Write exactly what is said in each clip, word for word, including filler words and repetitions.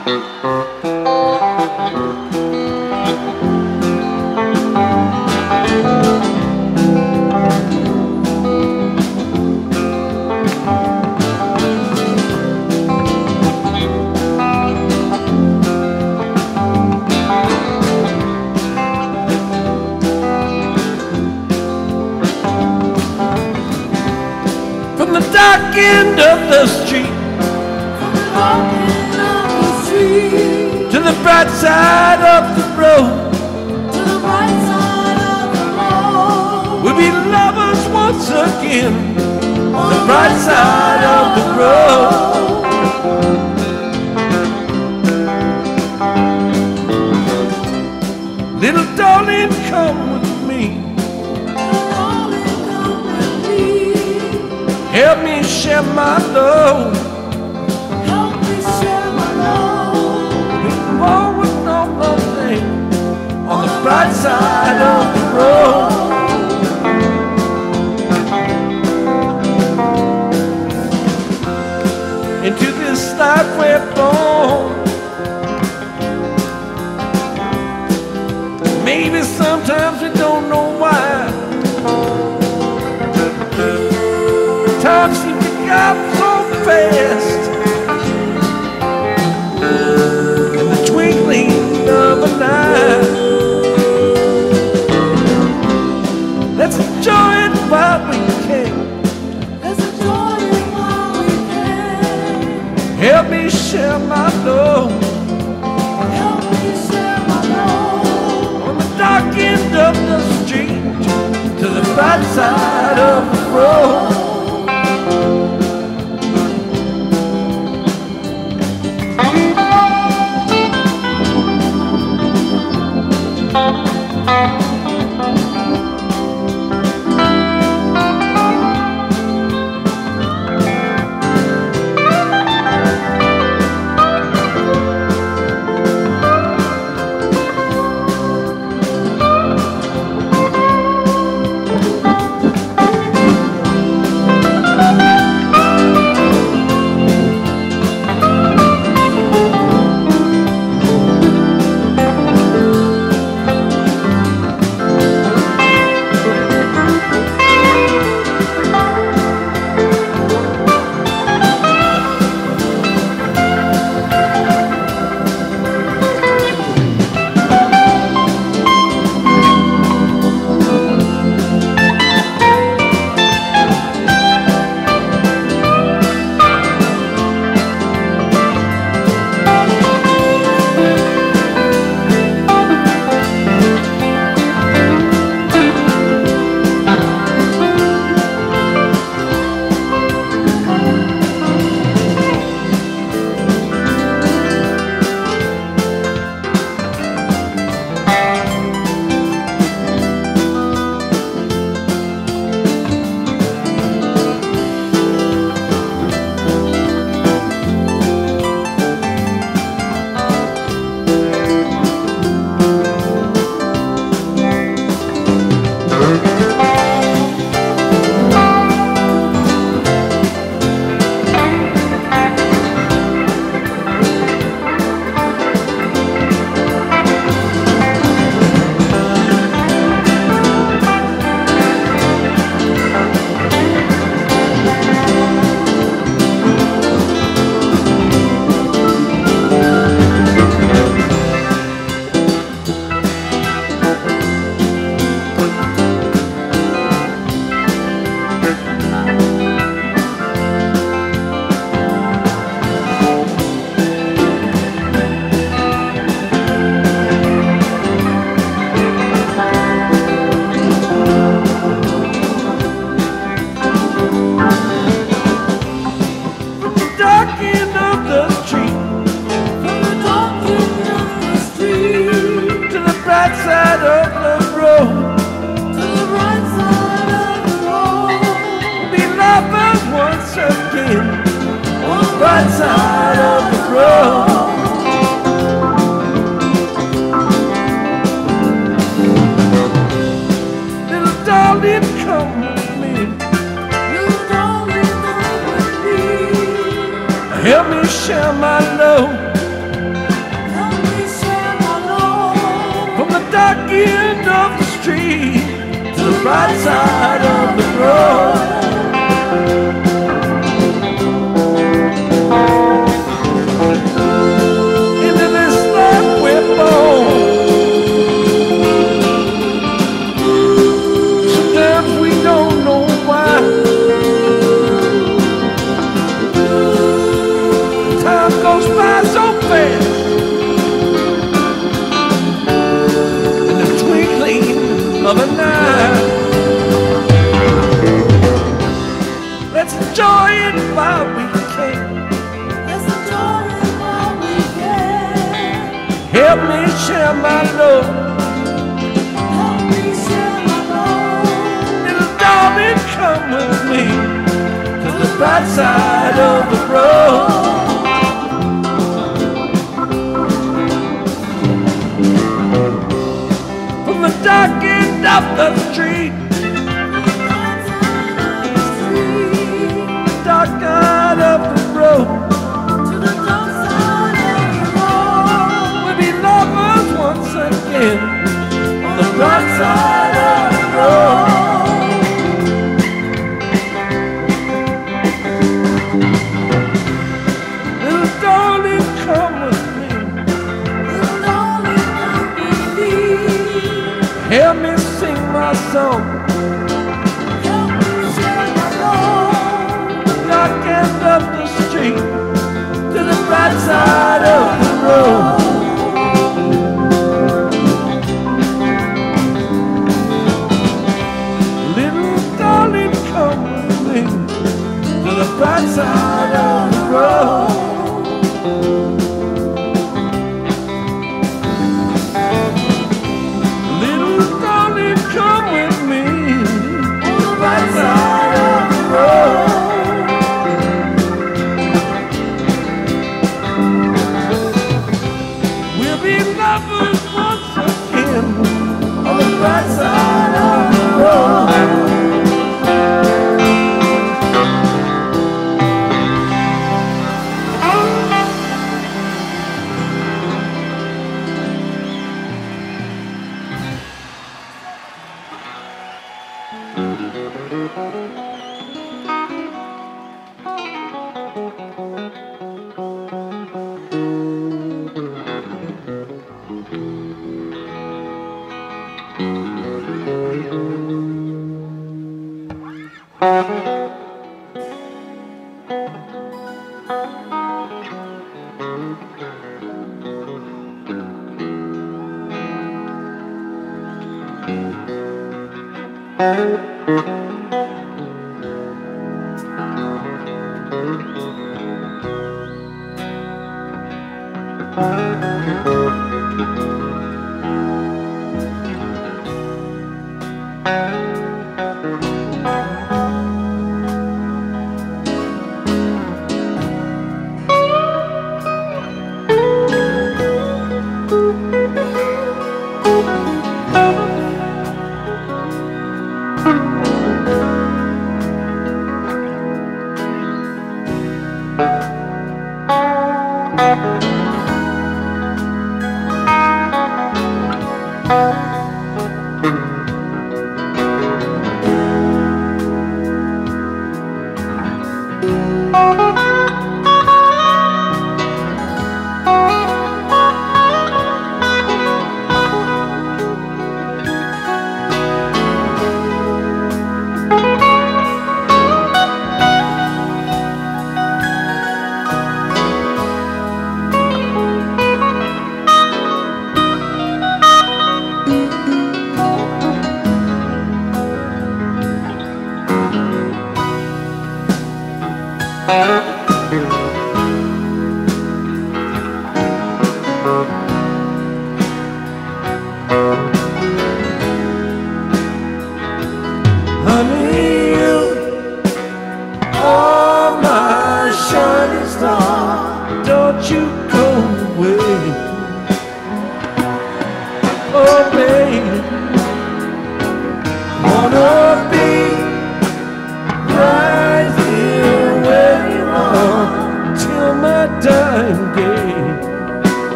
Dark end of the street, to the bright side of the road, we'll be lovers once again on the bright side of the road. Little darling, come with me. Help me share my love. Help me share my love. We walk with no nothing on the bright side of the road. Into this life we're born. Maybe sometimes we don't know why. Time seems to go so fast, in the twinkling of an eye. Let's enjoy it while we can. Let's enjoy it while we can. Help me share my love. Help me share my love. On the dark end of the street, to the bright side of the road. bright side of the road. Into this life we're born. Sometimes we don't know why. Time goes by so fast. In the twinkling of an eye. Let's enjoy it while we can. Let's enjoy it while we can. Help me share my love. Help me share my love. Little darling, come with me to the bright side of the road. From the dark end of the street, the dark side of the road. To the dark side of the road. We'll be lovers once again on the bright side of the road. Little darling, come with me. Little darling, come with me. Help me sing my song. Help me share my love. The dark end of the street to the bright side of the road. Little darling, come with me to the bright side of the road. Little darling, come with me on the right side of the road. We'll be lovers once again on the right side of the road.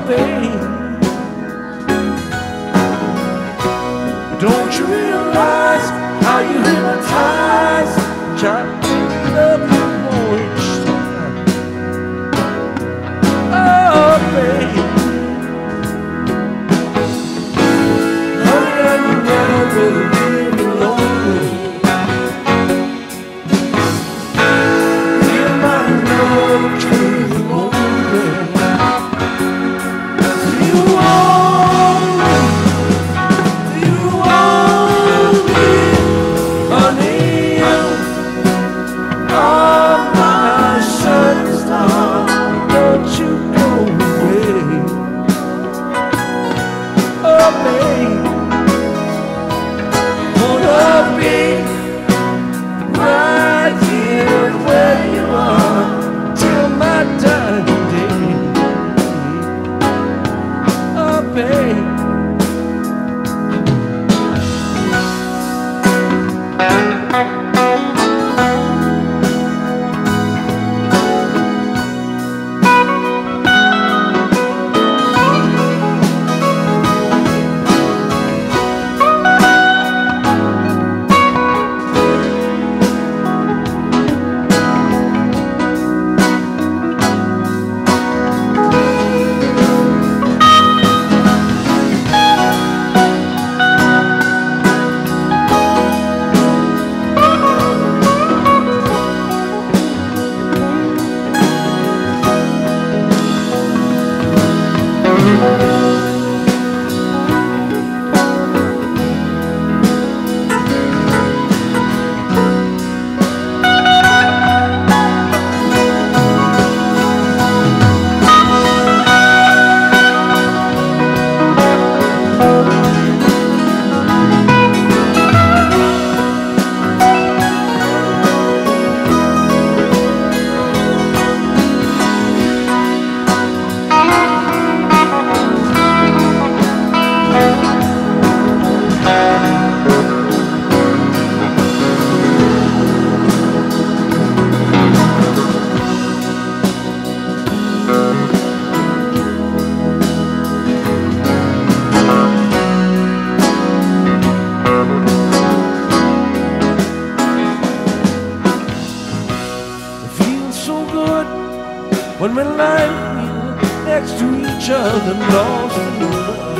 babe, don't you realize how you hypnotize? Try to love you more each time. Oh, babe, honey, I'd never leave you lonely. Give my love to you only. Do you want me? Do you want me, honey? Oh, my shining star, don't you go away. Oh, babe, wanna be right here where you are till my dying day. Oh, babe. When we lie next to each other, lost in the love.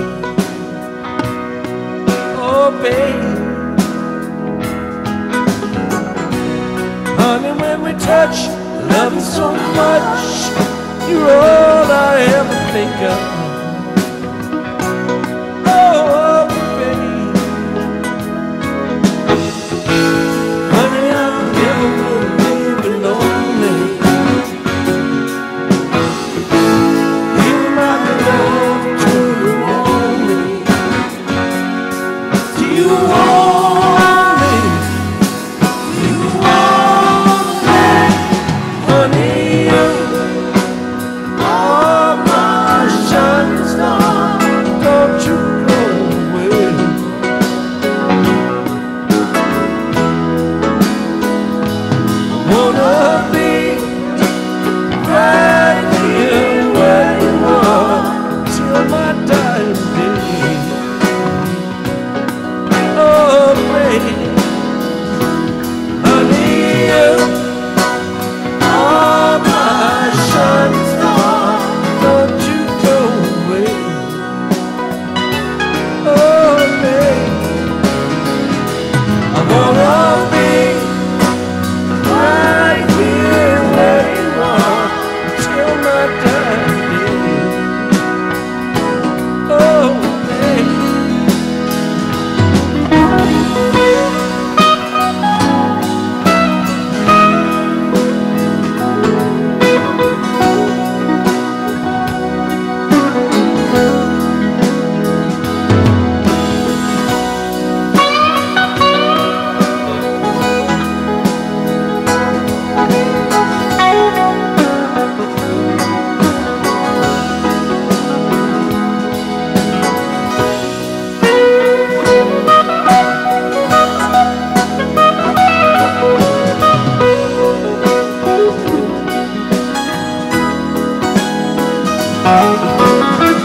Oh, babe, honey, when we touch, love you so much. You're all I ever think of. Oh, babe, honey, I never will leave you lonely. Thank you.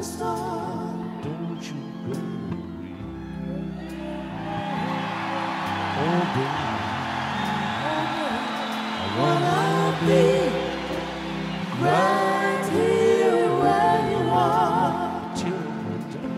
the storm. Don't you go away. Oh, baby. I wanna be Right here where you are. till the dawn.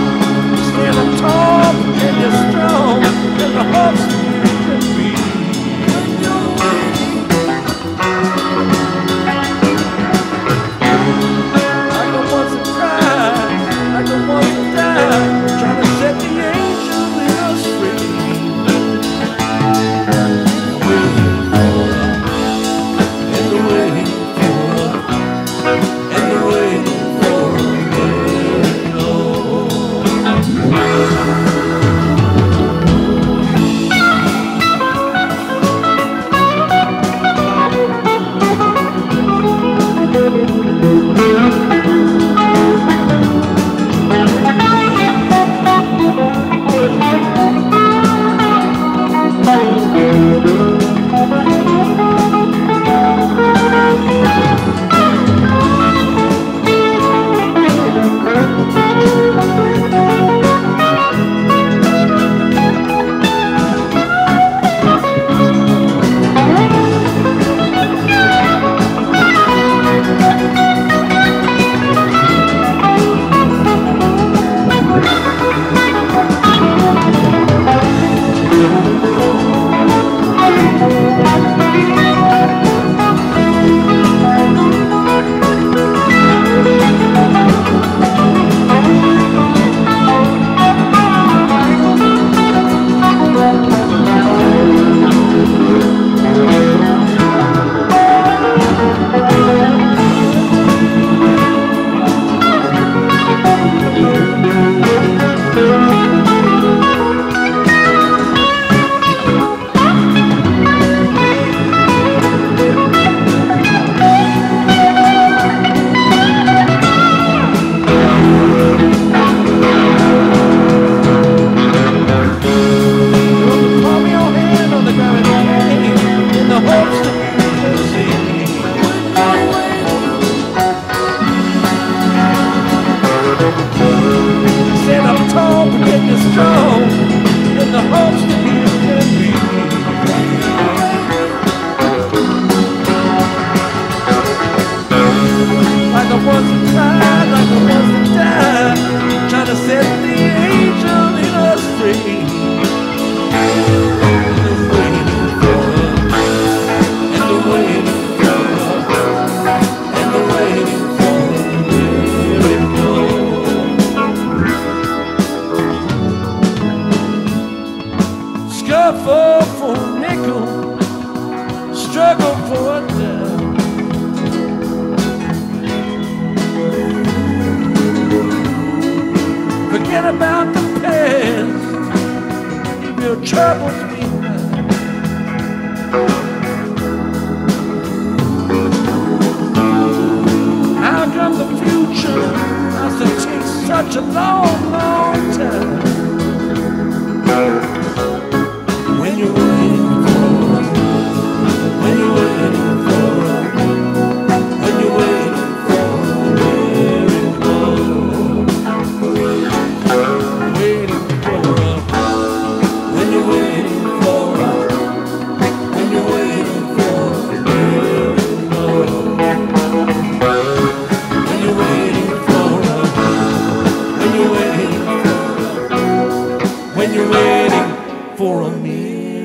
Stand tall and you're strong, and the hopes you can be. emotion has to take such a long, long time. When you're waiting for, when you're waiting for, when you're waiting for a miracle, waiting for a, when you're waiting for a, when you're waiting for a miracle, when you're waiting for a, when you're waiting for a, when you're waiting for a miracle.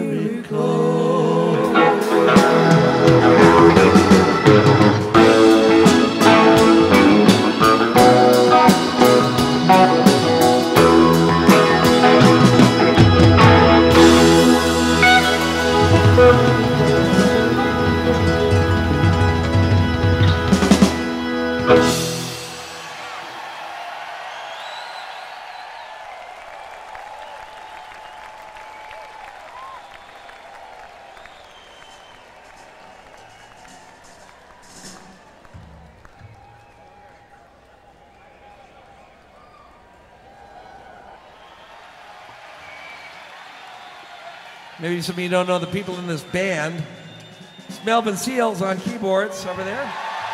Maybe some of you don't know the people in this band. It's Melvin Seals on keyboards over there.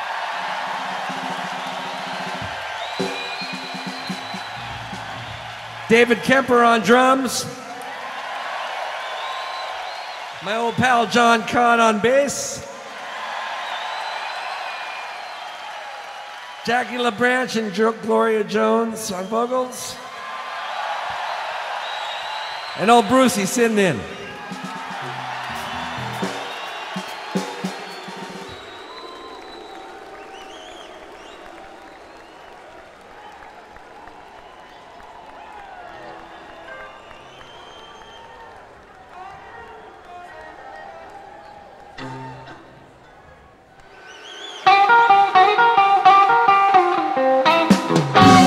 David Kemper on drums. My old pal John Kahn on bass. Jackie LaBranch and jo- Gloria Jones on vocals. And old Brucey sitting in.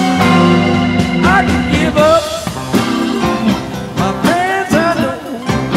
I can give up my friends, I know.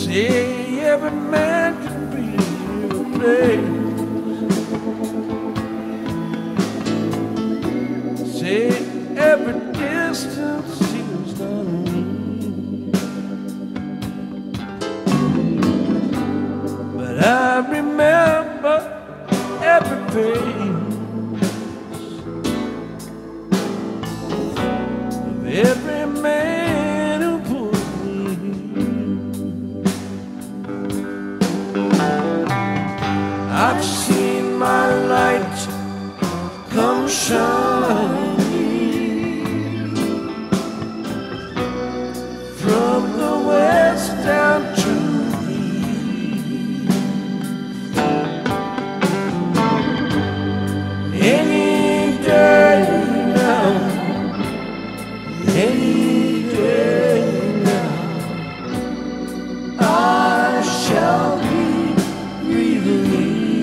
Say every man can be replaced. Say every distance seems not mean. But I remember every pain of every man who put me. I've seen my light come shining from the west down to the east. Any day now, any day now, I shall be relieved.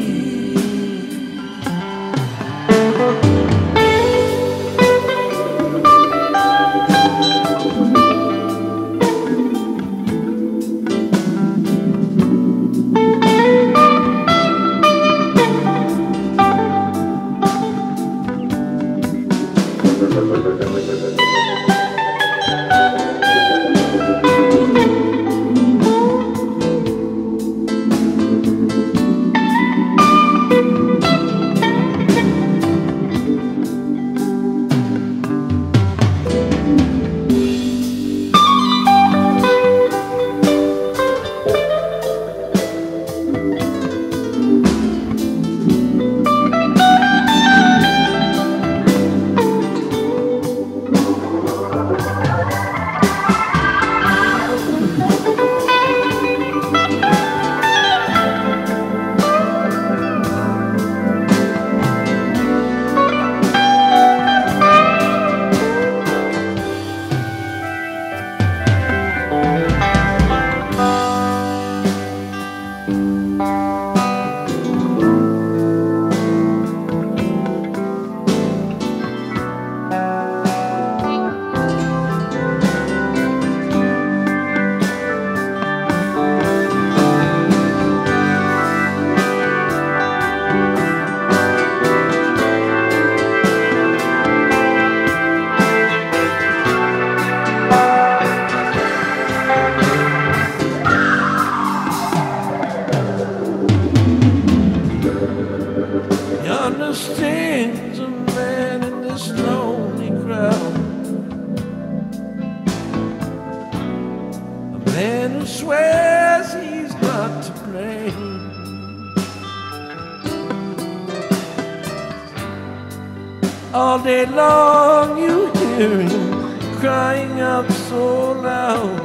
Understands a man in this lonely crowd, a man who swears he's not to blame. All day long you hear him crying out so loud,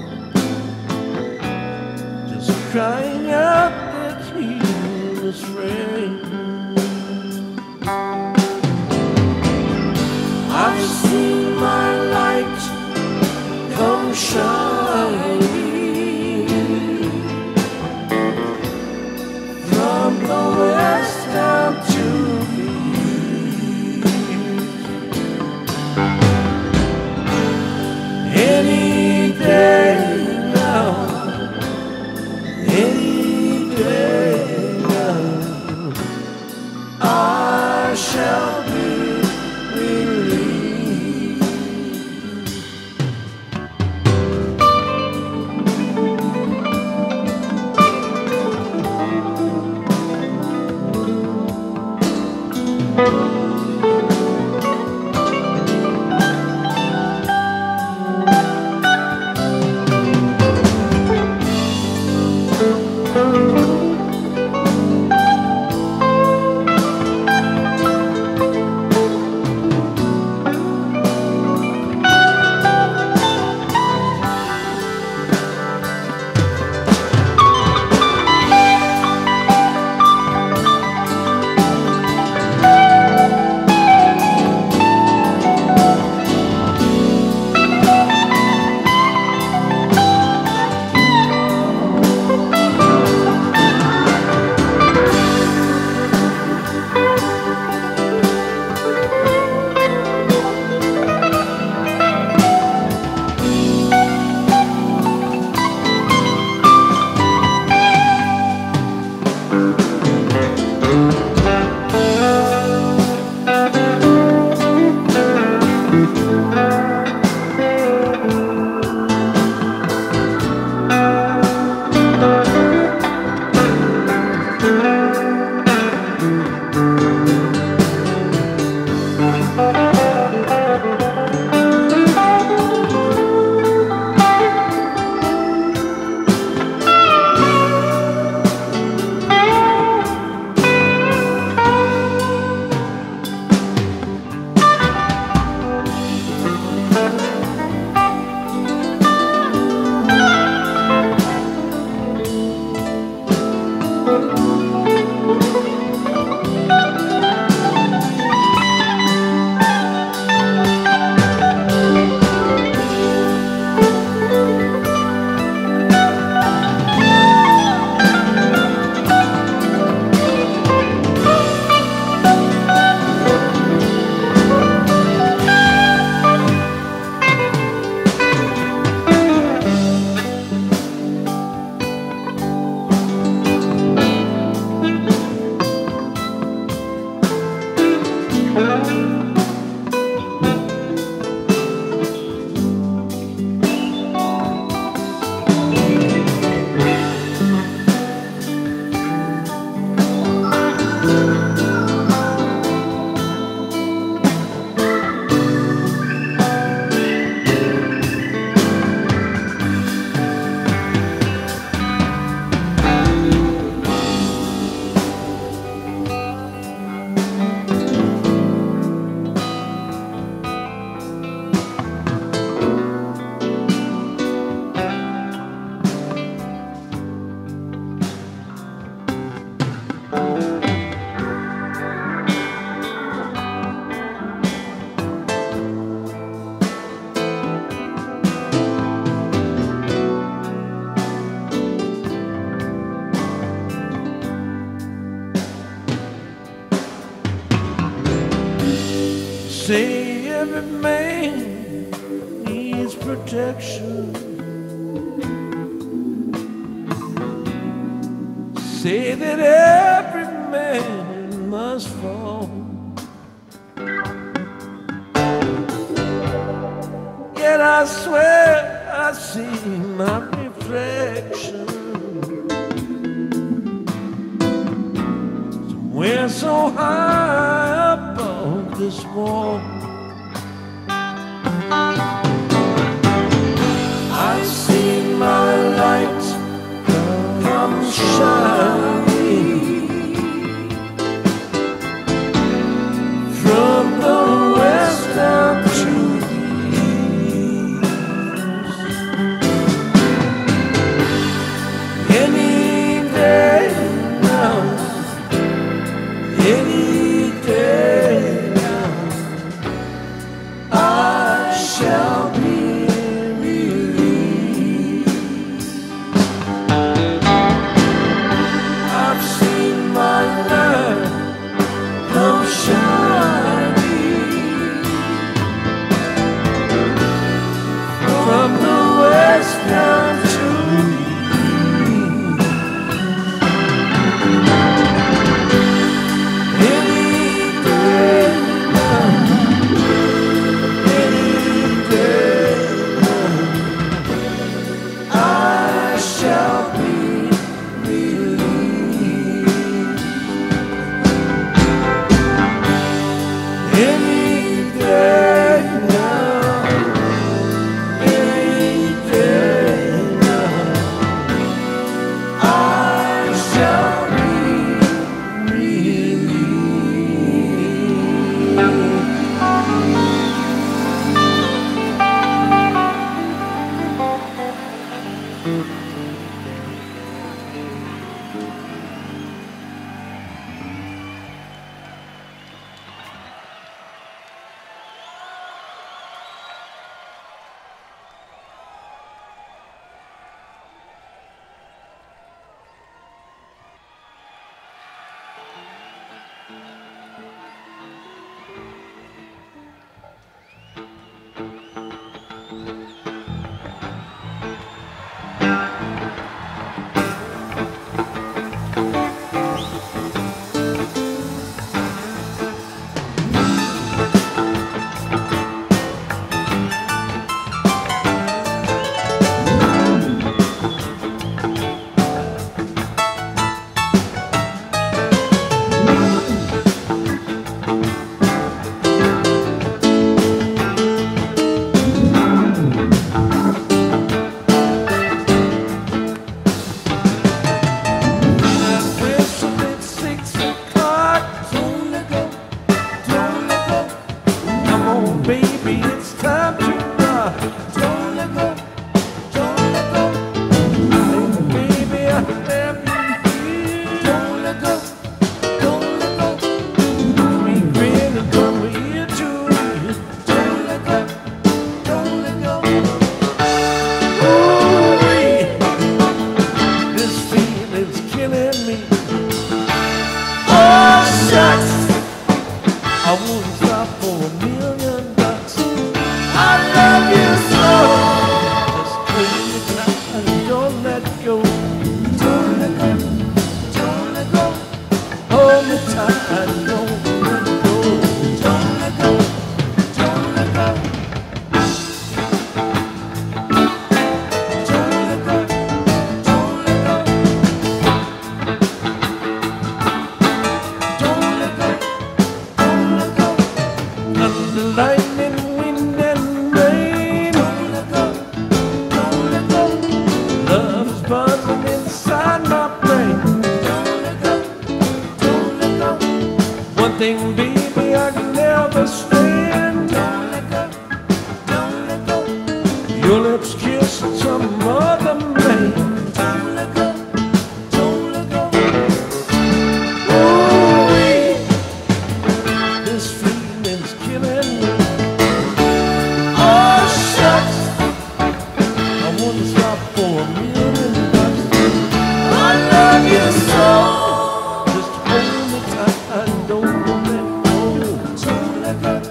just crying out that he was afraid. I've seen my light come shining from the west down to the east. Any day now, any day now, I shall be relieved. say every man needs protection. Say that every man must fall. Yet I swear I see my reflection somewhere so high above this wall. I see my light come shining from the west down to the east. Any day now, any day now, I shall be down to any day now, any day now, I shall be relieved. Any day now, any day I shall be relieved. Just hold me tight, don't let go.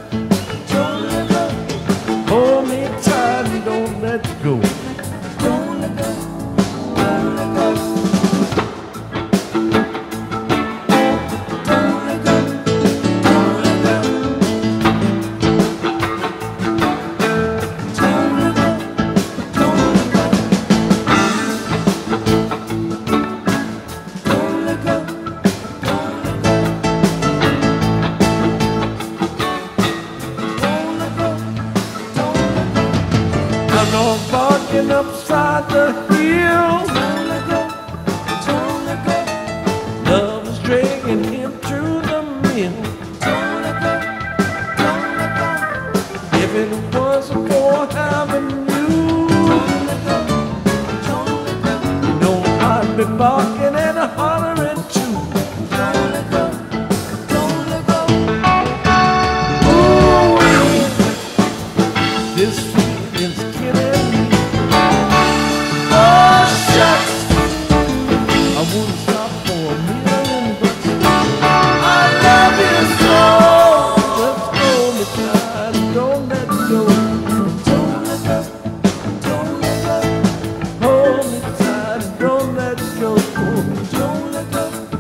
be barking and a hollering too. Don't let go, don't let go. Ooh, this feeling's killing me. Oh, shucks, I wouldn't stop for a million bucks. I love you so. Let's hold me tight and don't let go. Don't let go, don't let go. Hold me tight and don't let go. Don't let go,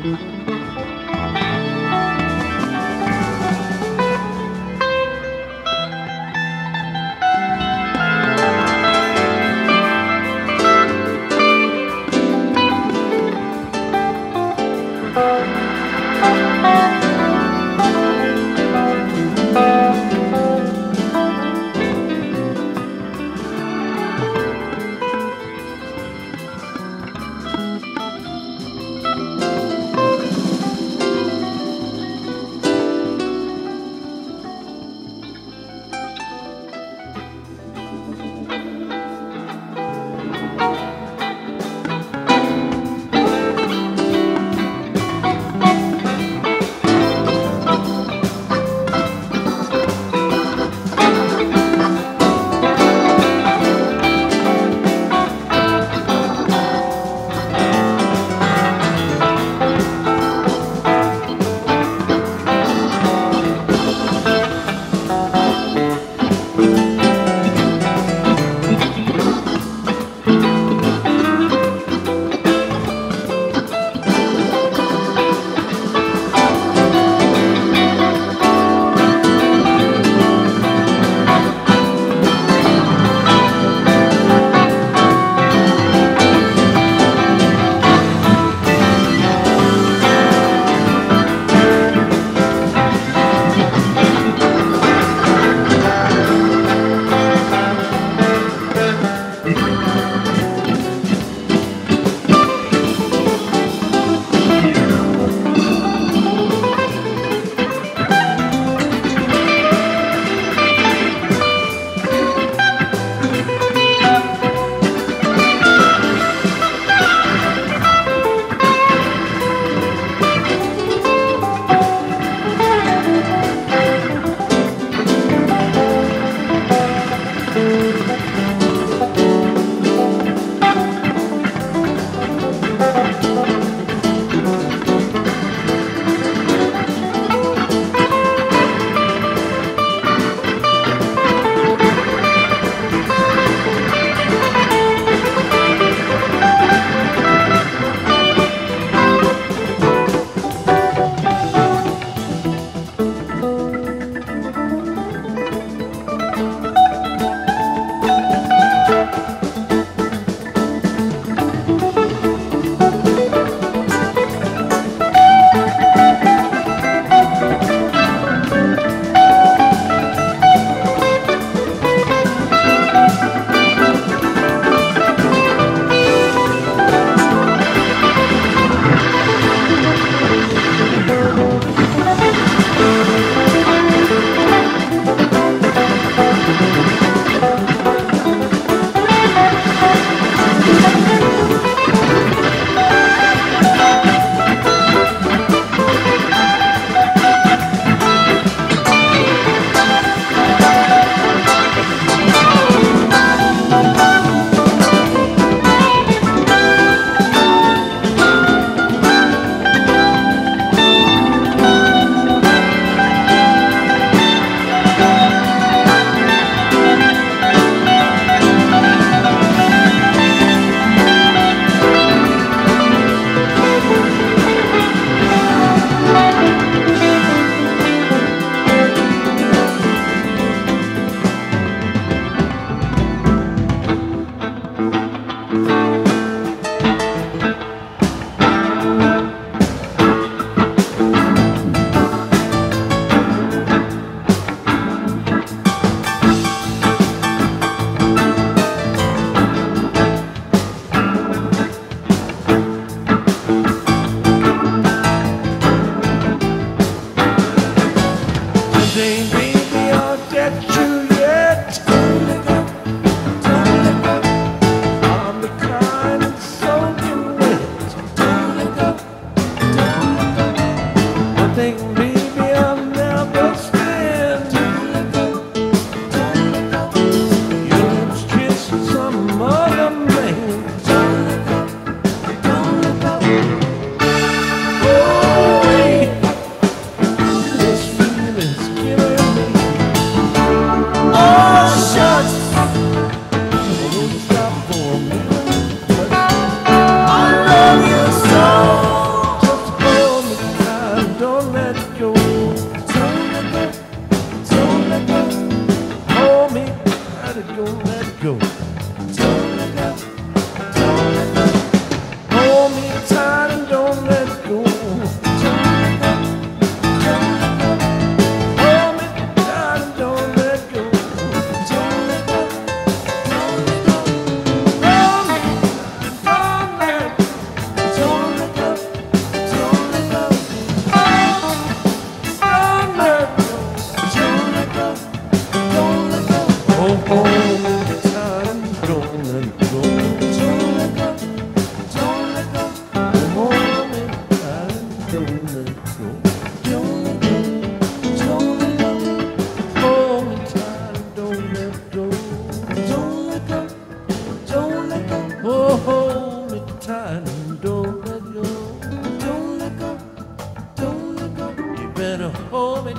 Just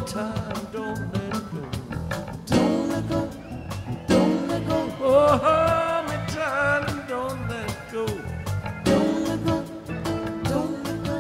time, don't let go. Don't let go, don't let go. Oh, hold me tight and don't let go. Don't let go, don't let go.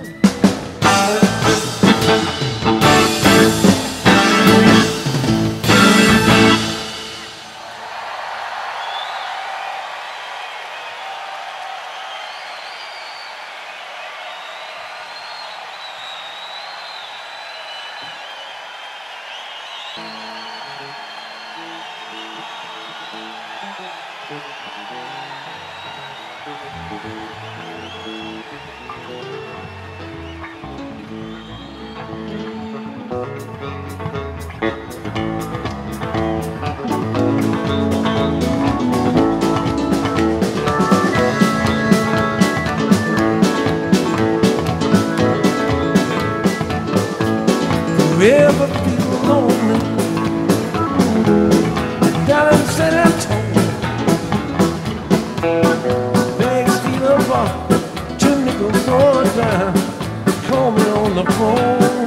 Ever feel lonely down in San Antonio? Bags feel a bar, two nickels on a dime. Call me on the phone.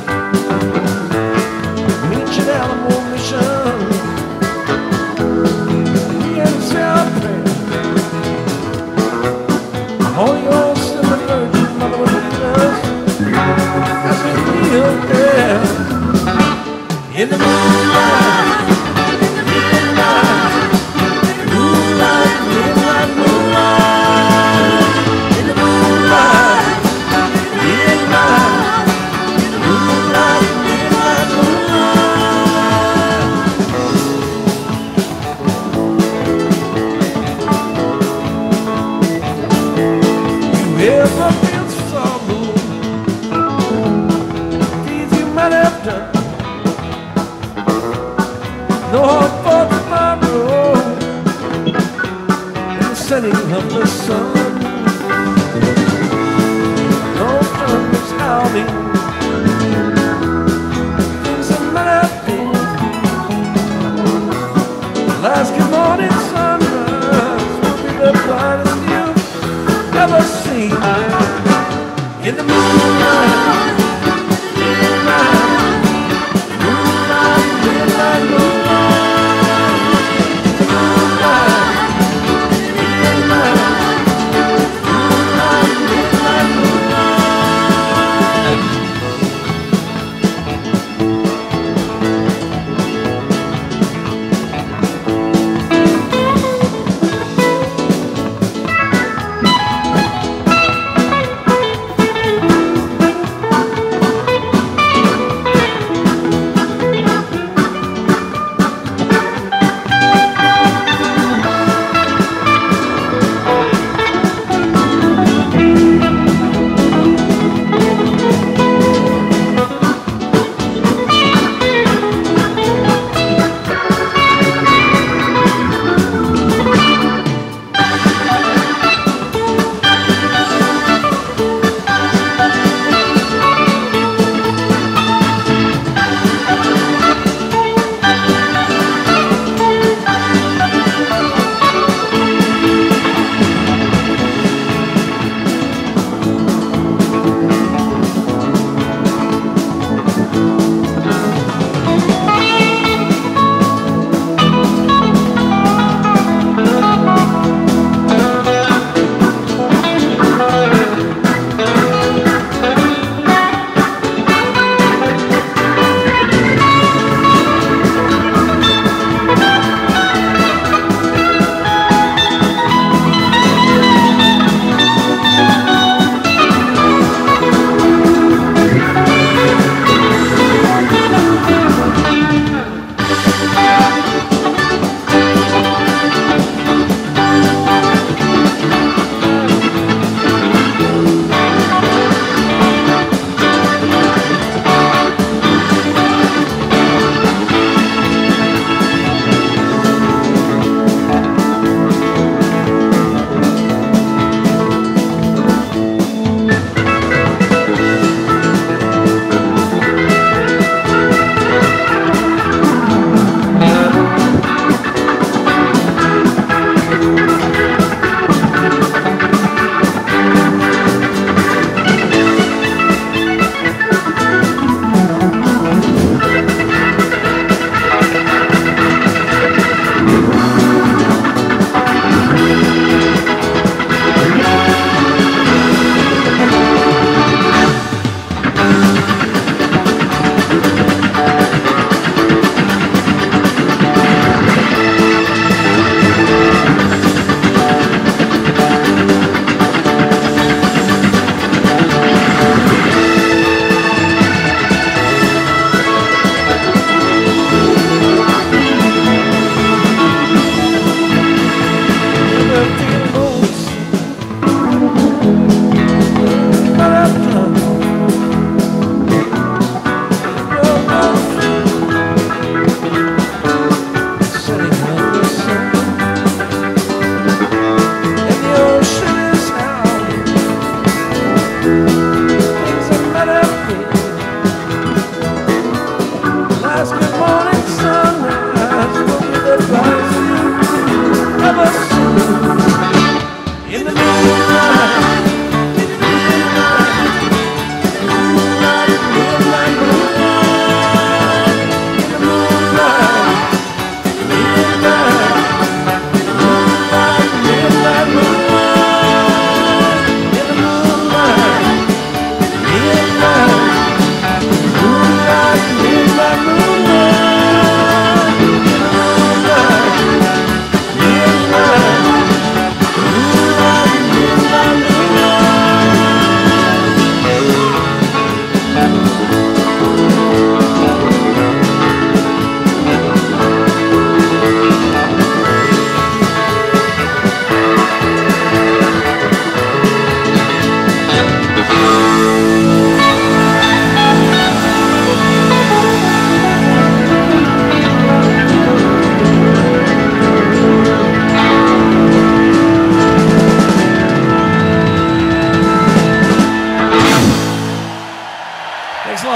Meet you at Alamo Mission. We in South Bend. All your silver virgin mother with us. As we kneel there in the moonlight, in the moonlight, moonlight, moonlight, moonlight, in the moonlight, moonlight, moonlight, moonlight, moonlight. You ever feel sorrow? These you might have done. No hard for tomorrow in the setting of the sun. No thunder's howling. Things are not happening. The last good morning sunrise will be the brightest you've ever seen. In the moonlight, moonlight, moonlight, moonlight, moonlight.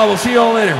y'all. We'll see you all later.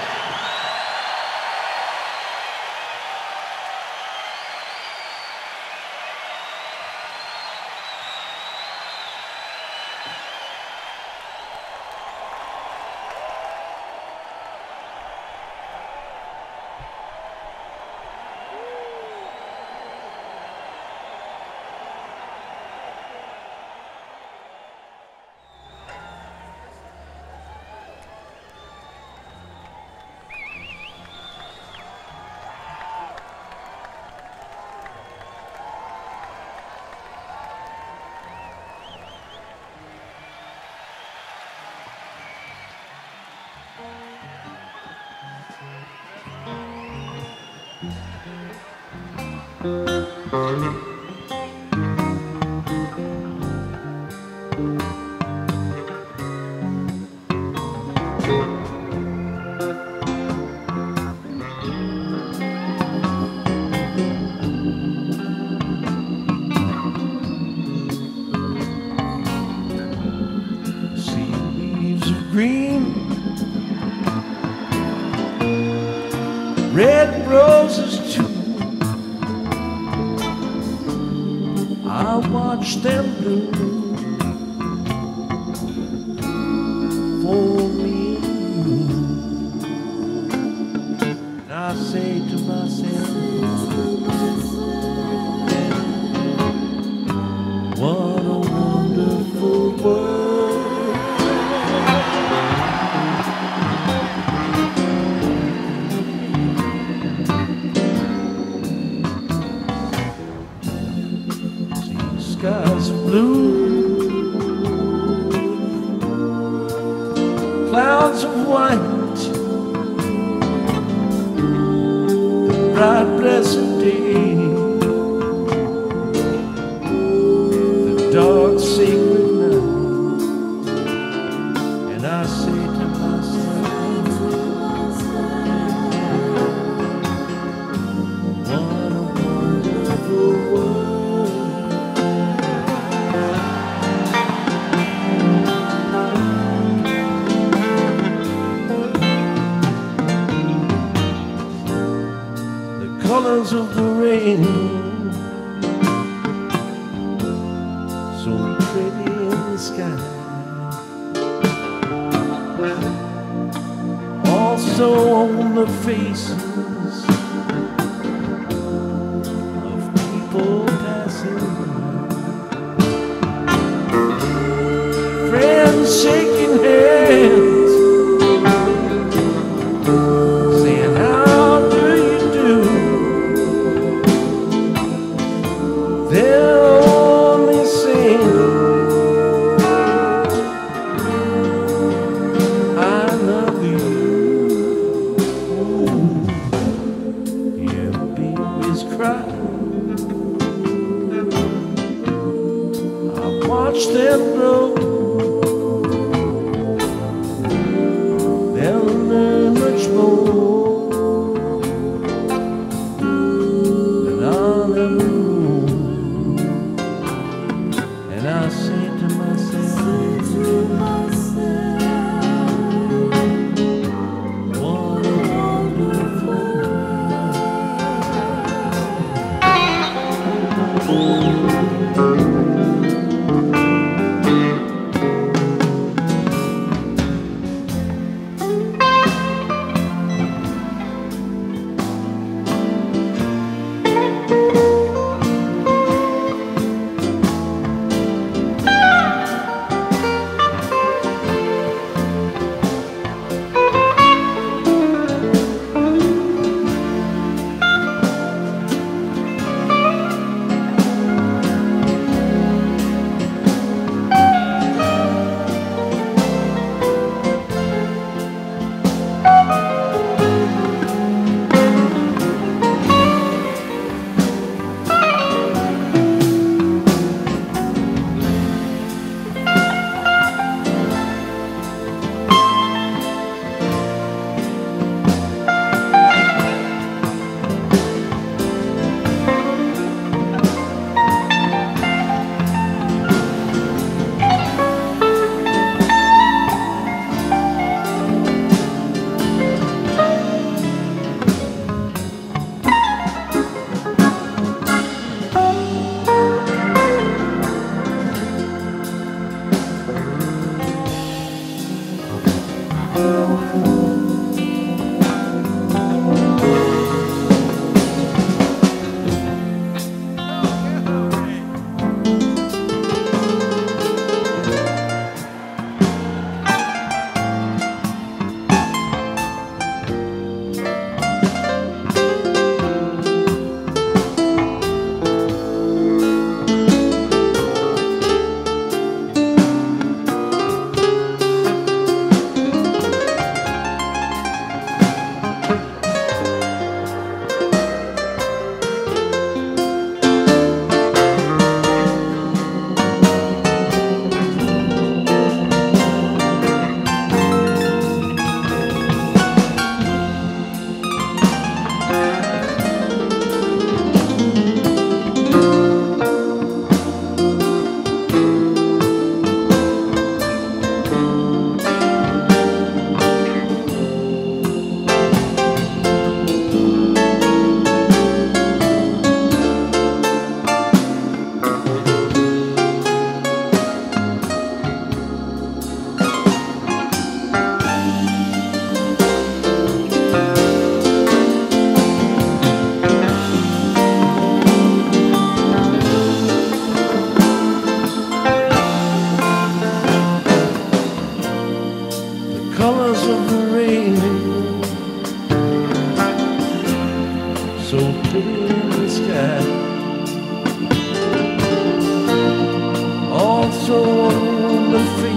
red roses too. I watch them bloom for me. And I say to myself, what a wonderful world. Skies are blue, clouds of white, the bright blessed day, the dark sacred night, and I say to myself, what a wonderful world. Colors of the rain, so pretty in the sky, also on the faces of people passing by, friends shaking hands, saying how do you do. They're only saying, I love you. Ooh, yeah, babies cry. I watch them grow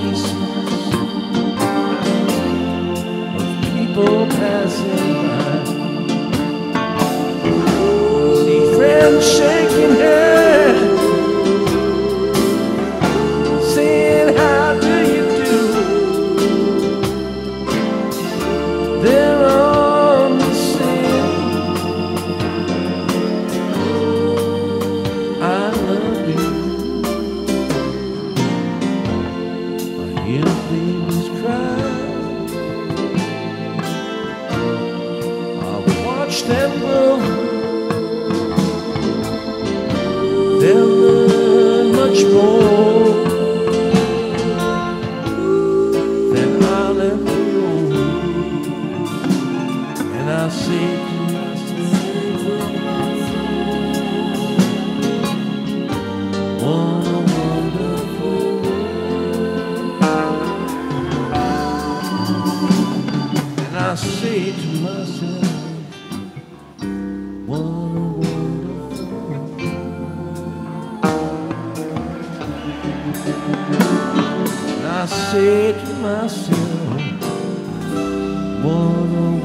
faces of people passing by. See friends shaking hands, saying how do you do. They're on the same. I love you. I hear babies cry. I watch them grow. They'll learn much more than I'll ever know. And I say to myself, what a wonderful world. And I say to myself, what a wonderful world. And I say to myself, what a